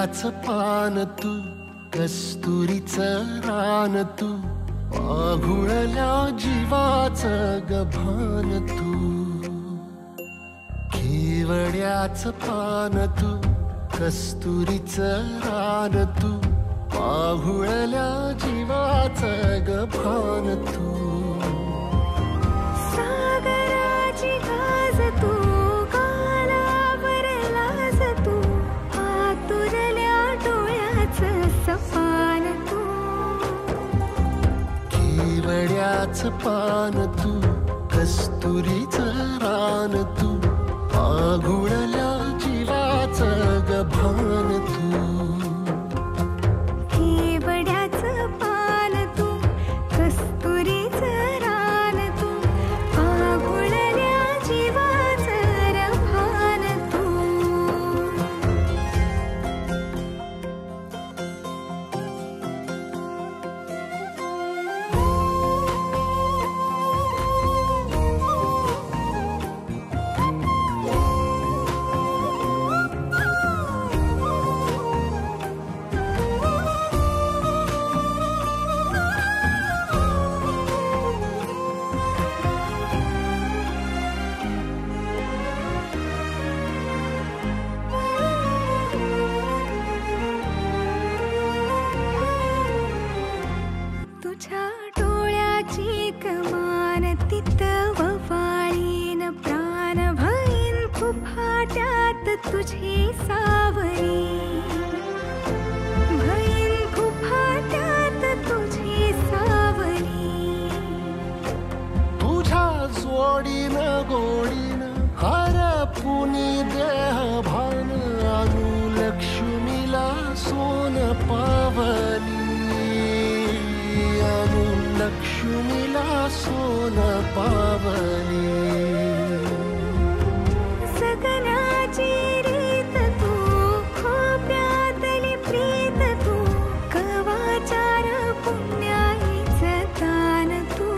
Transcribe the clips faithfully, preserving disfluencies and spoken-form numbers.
केवड्याचं पान तू, कस्तुरीचं रान तू, आघुळल्या जीवाचं गभान तू. केवड्याचं पान तू, कस्तुरीचं रान तू, आघुळल्या जीवाचं गभान तू. सागराची गाज तू, गालावर लाज तू, आतुरल्या डोळ्याचं सपान तू. केवड्याचं पान तू, कस्तुरीचं रान तू, आघुळल्या जीवाचं गभान तू. केवड्याचं पान तू, कस्तुरीचं रान तू, आघुळल्या जीवाचं रभान तू. तुझ्या डोळ्याची कमान तितववाळीन प्राण भईन खुफाट्यात तुझी सावरी. भईन खुफाट्यात तुझी सावरी. तुझ्या जोडीनं गोडीनं हरपुनी देह भान आणू लक्ष्मीला सोन पावली. आणू लक्ष्मीला सोन पावली. सगनाची रीत तू, खोप्यातली प्रीत तू, कवाचार पुण्याईचं दान तू.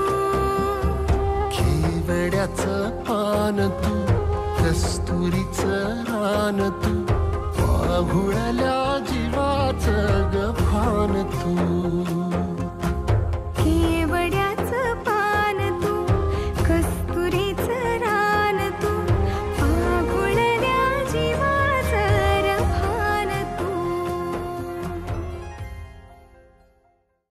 केवड्याचं पान तू, कस्तुरीचं रान तू, आघुळल्या जीवाचं गभान तू.